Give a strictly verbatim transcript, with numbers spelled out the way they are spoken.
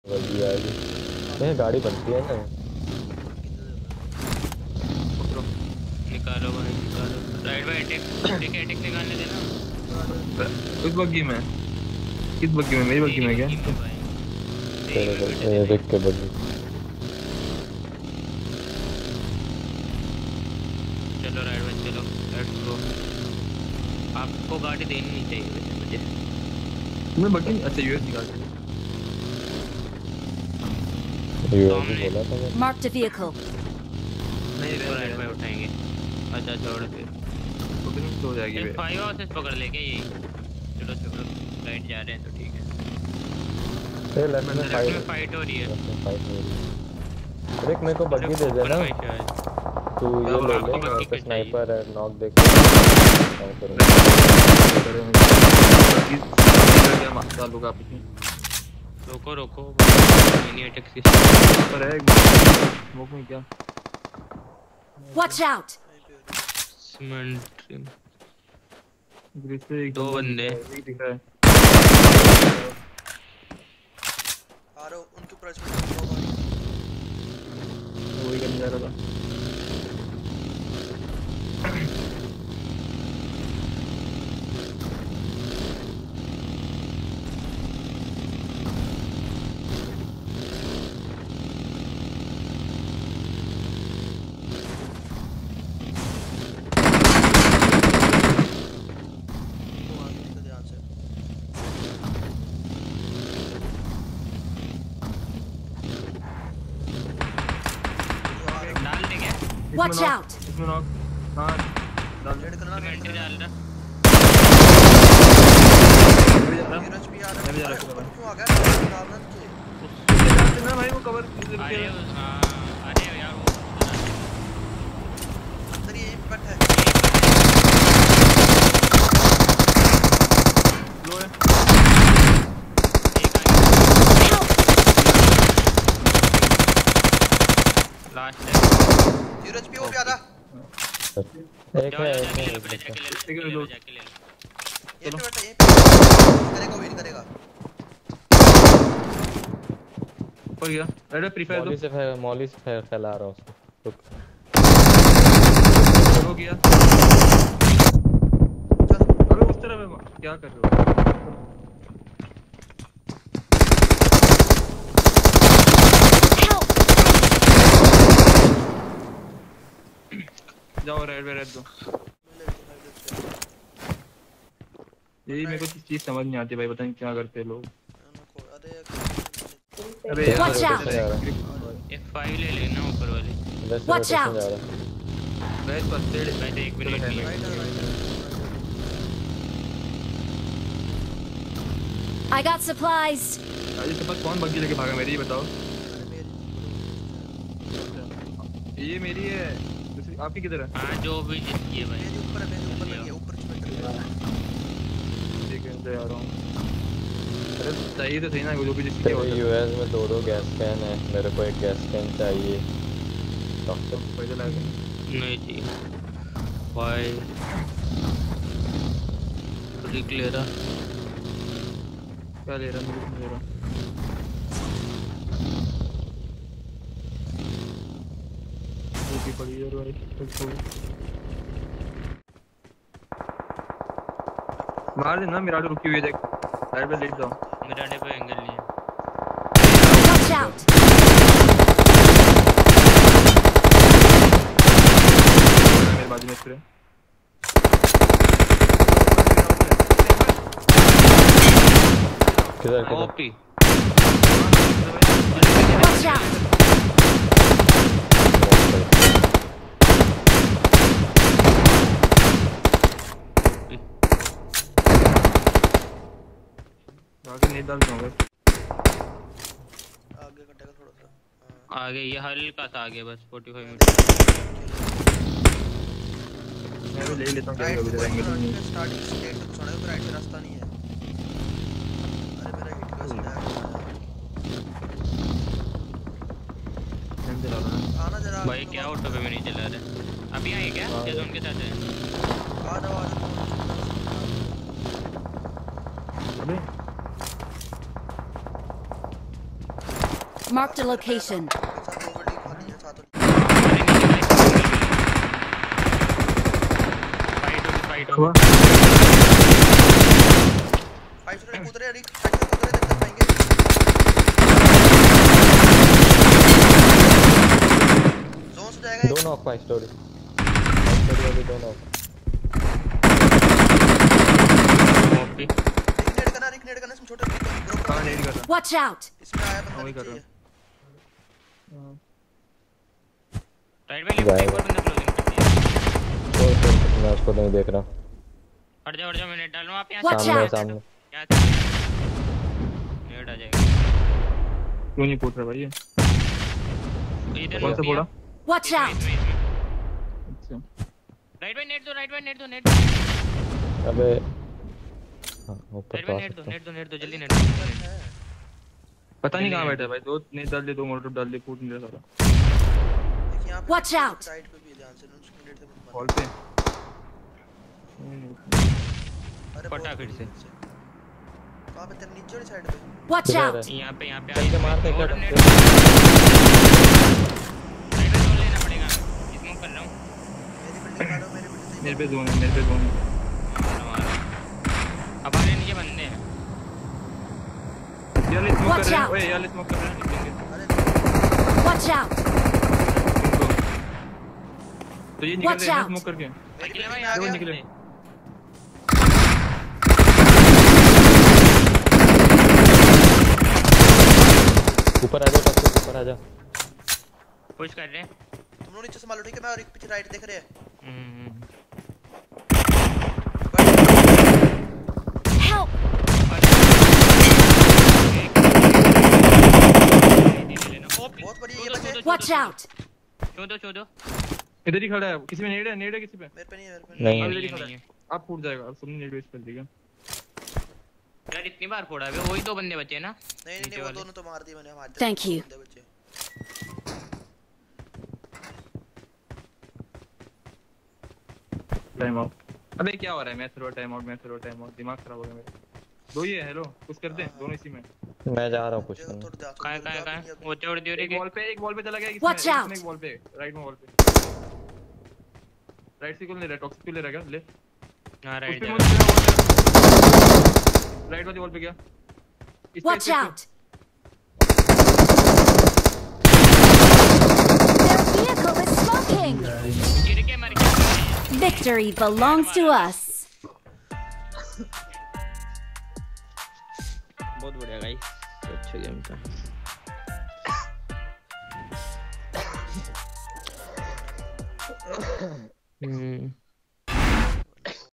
वही आ गई। ये गाड़ी बनती है ना। निकालो भाई निकालो। राइट भाई अटैक अटैक अटैक निकालने देना। किस बग्गी में? किस बग्गी में? मेरी बग्गी में क्या? तेरे को ये देख के बग्गी। चलो राइट भाई चलो लेट्स गो। आपको गाड़ी देनी नहीं चाहिए वैसे मुझे। मैं बग्गी अच्छा यूएस निकाल दे। यूएस बोला था मैं। Marked a vehicle. नहीं राइट भाई उठाएंगे। अच्छा छोड़ फिर तो फिर हो जाएगी बे। फाइव हाउसेस पकड़ लेके ये। चलो चलो राइट जा रहे हैं तो ठीक है। ये लेफ्ट में फाइट फाइट हो रही है। फाइट हो रही है। देख मेरे को बग्गी दे देना। तू ये ले ले और पे स्नाइपर है नॉक देख के काम करूंगा। क्या मारता लूंगा पीछे। रोको रोको मिनी अटैक सिस्टम पर है स्मोक में क्या? Watch out. सीमेंट ग्रिस से दो बंदे दिख रहा है। आ रहा उनके ऊपर इसमें गाड़ी वही करने जा रहा था। Watch out. इसमें नॉक हां डाल रेड करना सीमेंट डाल रहा। नीरज भी आ रहा है। रहा क्यों आ गया डालना तुझे? ना भाई वो कवर अरे हां अरे यार वो अंदर ही एक बट है। लो है लास्ट है। नीरज भी वो भी आ रहा। एक है एक है जाके ले लो जाके ले लो। ये पे बैठा ये करेगा वेट करेगा। हो गया रेड प्रीफायर मॉली से फै- मॉली से फै- फैला रहा हूं उसको। रुक हो गया। अबे उस तरफ है क्या कर रहे हो? जाओ रेड पे रेड दो। यही मेरे को चीज समझ नहीं आती भाई पता नहीं क्या करते लोग। अबे Watch out. एफ फाइव ले लेना ऊपर वाली। Watch out. बस बस डेढ़ मैं तो एक मिनट नहीं I got supplies. आज के पास कौन बग्गी लेके भागा मेरी ये बताओ। ये मेरी है दूसरी आपकी किधर है? हां जो भी जिसकी है भाई मेरे ऊपर है मेरे ऊपर लगी है ऊपर सीमेंट है। ठीक है जा रहा हूं। अरे सही तो सही ना जो भी जिसकी हो यूएस में दो दो गैस कैन है। मेरे को एक गैस कैन चाहिए। डॉक्टर पैसा लगा नहीं जी भाई रिक ले रहा। क्या ले रहा मुझे ले रहा ओके पड़ी है भाई तो मार देना मेरा तो रुकी हुई है देख साइड पे लेट जाओ मेरा ने पे एंगल नहीं है। Watch out. मेरे बाजू में स्प्रे किधर किधर ओपी Watch out. आगे नहीं डाल दूंगा आगे कटेगा थोड़ा सा। आगे ये हल्का सा आगे बस पैंतालीस मिनट। मैं भी ले लेता हूं क्या राइट अभी रहेंगे तो नहीं स्टार्टिंग स्टेट तक छोड़े तो राइट से रास्ता नहीं है। अरे मेरा हिट का सीधा हम चला रहा हूं आना जरा भाई क्या ऑटो पे में नहीं चला रहा। अभी आए क्या जैसे उनके साथ है। आ जाओ आ जाओ। अबे Marked a location. एक साथ दो बिल्डिंग खाली है साथ फाइट होगी फाइट हुआ होगी फाइव स्टोरी कूद रहे हैं रिक फाइव स्टोरी कूद रहे हैं देख पाएंगे जोन से जाएगा दो knock five storey five storey वाली दो नॉक ओपी रिक नेड करना रिक नेड करना इसमें छोटे ब्रो कहां नहीं कर रहा Watch out! इसमें आया बंदा वही कर नीचे रहा ही है। राइट में लिफ्ट एक और बंदा क्लोजिंग कर दिया छोड़ छोड़ मैं उसको नहीं देख रहा हट जाओ हट जाओ मैं नेट डाल रहा हूं आप यहां Watch सामने out! सामने यहां से नेट आ जाएगा क्यों नहीं पूछ रहा भाई ये इधर कौन सा फोड़ा Watch out! अच्छा राइट में नेट दो राइट में नेट दो नेट अबे हाँ ऊपर राइट तो में आ नेट दो सकता नेट दो नेट दो जल्दी नेट दो पता नहीं कहां बैठा है भाई दो नहीं डाल दे दो मोटर डाल दे फूट नहीं रहा सारा देखिए यहां पे Watch out! साइड पे भी ध्यान से उसको नेट से मत हॉल मारो पे अरे पटा बहुत फिर से नीचे। कहां पे तेरे नीचे वाली साइड पे Watch किधर out! है? यहां पे यहां पे चल के मार के और कर नेट राइट में जोन लेना पड़ेगा स्मोक कर रहा हूं मेरी बिल्डिंग मारो मेरी बिल्डिंग से मेरे पे जोन है मेरे पे जोन है मारो मारो हमारे नीचे बंदे हैं यार ले स्मोक कर Watch रहे हैं out! ओए यार ले स्मोक कर रहे हैं निकलेंगे अरे Watch out! तो ये निकल Watch रहे हैं out! स्मोक करके मेरी अकेले बिल्डिंग भाई में आ आगे गया निकले। ऊपर आ जा टॉप ऊपर आ जा पुश कर रहे हैं तुम लोग नीचे संभालो ठीक है मैं और एक पीछे राइट देख रहे हैं हम्म Help! बहुत बढ़िया ये बचे Watch out! छो दो छो दो इधर ही खड़ा है किसी में नेड है नेड है किसी पे मेरे पे नहीं है मेरे पे नहीं अब है। इधर ही नहीं खड़ा है है आप फूट जाएगा अब तुमने नेड वेस्ट कर दिया यार इतनी बार फोड़ा है वही दो बंदे बचे हैं ना नहीं नहीं नीचे नहीं वो वाले। दोनों तो मार दिए मैंने हमारे Thank you. बंदे बचे टाइम आउट अबे क्या हो रहा है मैं थ्रो टाइम आउट मैं थ्रो टाइम आउट दिमाग खराब हो गया मेरा दो ही है हेलो कुछ कर दे दोनों इसी में मैं जा रहा हूँ कुछ जो करने थोड़ा जा कहां है, कहां है, कहां है? वो छोड़ दियो रे एक वॉल पे एक वॉल पे चला गया Watch इसमें out! इसमें एक वॉल पे राइट में वॉल पे राइट से कौन ले रहा है टॉक्सिक पे ले रहा है क्या ले हां उस राइट पे जा मत राइट वाली वॉल पे गया इस पे, Watch इस पे, इस पे। out! Their vehicle is smoking! गिर के मर गया Victory belongs to us! बहुत बढ़िया गाइस अच्छा गेम था हम्म